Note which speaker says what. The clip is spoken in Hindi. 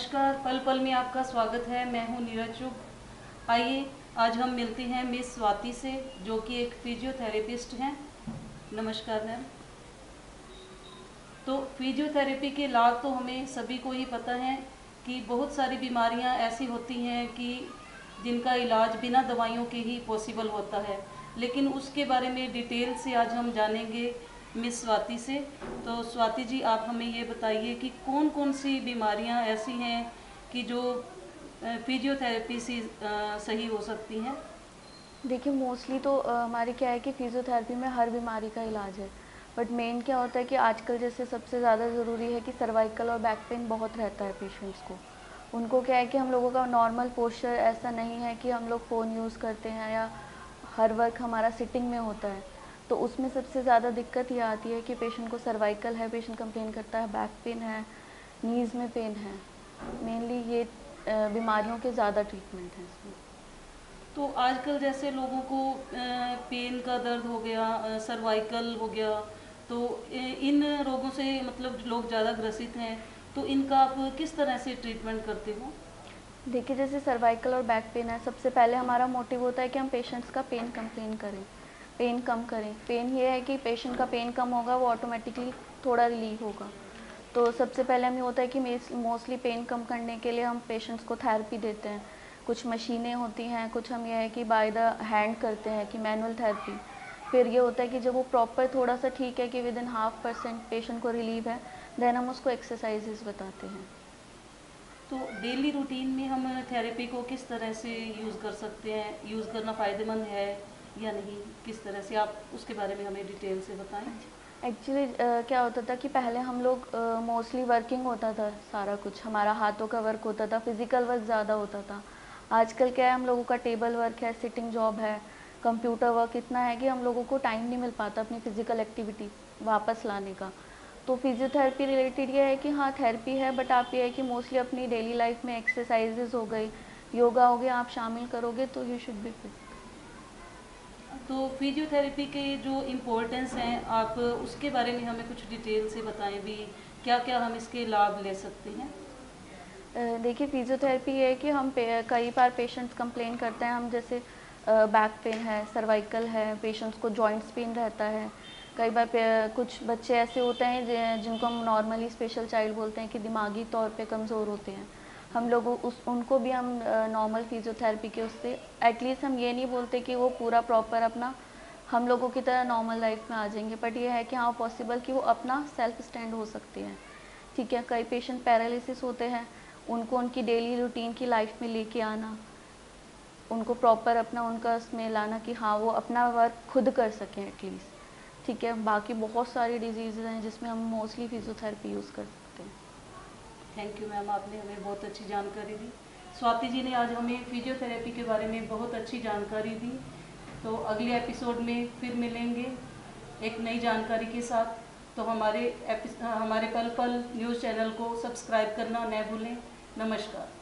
Speaker 1: नमस्कार, पल पल में आपका स्वागत है। मैं हूं नीरज चुग। आइए आज हम मिलते हैं मिस स्वाति से, जो कि एक फिजियोथेरेपिस्ट हैं। नमस्कार मैम। तो फिजियोथेरेपी के लाभ तो हमें सभी को ही पता है कि बहुत सारी बीमारियां ऐसी होती हैं कि जिनका इलाज बिना दवाइयों के ही पॉसिबल होता है, लेकिन उसके बारे में डिटेल से आज हम जानेंगे मिस स्वाति से। तो स्वाति जी, आप हमें ये बताइए कि कौन कौन सी बीमारियां ऐसी हैं कि जो फिजियोथेरेपी से सही हो सकती हैं।
Speaker 2: देखिए मोस्टली तो हमारे क्या है कि फिजियोथेरेपी में हर बीमारी का इलाज है। बट मेन क्या होता है कि आजकल जैसे सबसे ज़्यादा ज़रूरी है कि सर्वाइकल और बैक पेन बहुत रहता है पेशेंट्स को। उनको क्या है कि हम लोगों का नॉर्मल पोस्चर ऐसा नहीं है कि हम लोग फ़ोन यूज़ करते हैं या हर वर्क हमारा सिटिंग में होता है। तो उसमें सबसे ज़्यादा दिक्कत ये आती है कि पेशेंट को सर्वाइकल है, पेशेंट कंप्लेन करता है, बैक पेन है, नीज़ में पेन है। मेनली ये बीमारियों के ज़्यादा ट्रीटमेंट हैं इसमें।
Speaker 1: तो आजकल जैसे लोगों को पेन का दर्द हो गया, सर्वाइकल हो गया, तो इन रोगों से मतलब लोग ज़्यादा ग्रसित हैं, तो इनका आप किस तरह से ट्रीटमेंट करते हो।
Speaker 2: देखिए जैसे सर्वाइकल और बैक पेन है, सबसे पहले हमारा मोटिव होता है कि हम पेशेंट्स का पेन कंप्लेन करें, पेन कम करें। पेन ये है कि पेशेंट का पेन कम होगा, वो ऑटोमेटिकली थोड़ा रिलीव होगा। तो सबसे पहले हमें होता है कि मोस्टली पेन कम करने के लिए हम पेशेंट्स को थेरेपी देते हैं। कुछ मशीनें होती हैं, कुछ हम ये है कि बाय द हैंड करते हैं कि मैनुअल थेरेपी। फिर ये होता है कि जब वो प्रॉपर थोड़ा सा ठीक है कि विद इन 0.5% पेशेंट को रिलीव है, देन हम उसको एक्सरसाइजेज बताते हैं।
Speaker 1: तो डेली रूटीन में हम थेरेपी को किस तरह से यूज़ कर सकते हैं, यूज़ करना फ़ायदेमंद है या नहीं, किस तरह से, आप उसके बारे में हमें डिटेल से बताएं।
Speaker 2: एक्चुअली क्या होता था कि पहले हम लोग मोस्टली वर्किंग होता था, सारा कुछ हमारा हाथों का वर्क होता था, फिजिकल वर्क ज़्यादा होता था। आजकल क्या है, हम लोगों का टेबल वर्क है, सिटिंग जॉब है, कंप्यूटर वर्क इतना है कि हम लोगों को टाइम नहीं मिल पाता अपनी फिजिकल एक्टिविटी वापस लाने का। तो फिजियोथेरेपी रिलेटेड ये है कि हाँ थेरेपी है, बट आप ये है कि मोस्टली अपनी डेली लाइफ में एक्सरसाइजेज हो गई, योगा हो गया, आप शामिल करोगे तो यू शुड बी फिट।
Speaker 1: तो फिजियोथेरेपी के जो इम्पोर्टेंस हैं, आप उसके बारे में हमें कुछ डिटेल से बताएं भी, क्या क्या हम इसके लाभ ले सकते हैं।
Speaker 2: देखिए फिजियोथेरेपी ये है कि हम कई बार पेशेंट्स कंप्लेन करते हैं, हम जैसे बैक पेन है, सर्वाइकल है, पेशेंट्स को जॉइंट्स पेन रहता है। कई बार कुछ बच्चे ऐसे होते हैं जिनको हम नॉर्मली स्पेशल चाइल्ड बोलते हैं कि दिमागी तौर पे कमज़ोर होते हैं। हम लोग उनको भी हम नॉर्मल फिजियोथेरेपी के उससे एटलीस्ट हम ये नहीं बोलते कि वो पूरा प्रॉपर अपना हम लोगों की तरह नॉर्मल लाइफ में आ जाएंगे, बट ये है कि हाँ पॉसिबल कि वो अपना सेल्फ स्टैंड हो सकते हैं। ठीक है, कई पेशेंट पैरालिसिस होते हैं, उनको उनकी डेली रूटीन की लाइफ में लेके आना, उनको प्रॉपर अपना उनका उसमें लाना कि हाँ वो अपना वर्क खुद कर सकें एटलीस्ट। ठीक है, बाकी बहुत सारी डिजीज़ हैं जिसमें हम मोस्टली फिजियोथेरेपी यूज़ कर सकते हैं।
Speaker 1: थैंक यू मैम, आपने हमें बहुत अच्छी जानकारी दी। स्वाति जी ने आज हमें फिजियोथेरेपी के बारे में बहुत अच्छी जानकारी दी। तो अगले एपिसोड में फिर मिलेंगे एक नई जानकारी के साथ। तो हमारे पल पल न्यूज़ चैनल को सब्सक्राइब करना न भूलें। नमस्कार।